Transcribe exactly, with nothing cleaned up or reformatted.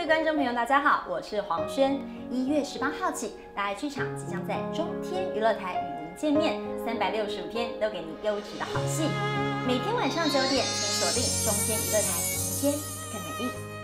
位观众朋友，大家好，我是黄轩。一月十八号起，大爱剧场即将在中天娱乐台与您见面，三百六十五天都给您优质的好戏。每天晚上九点，请锁定中天娱乐台，明天更美丽。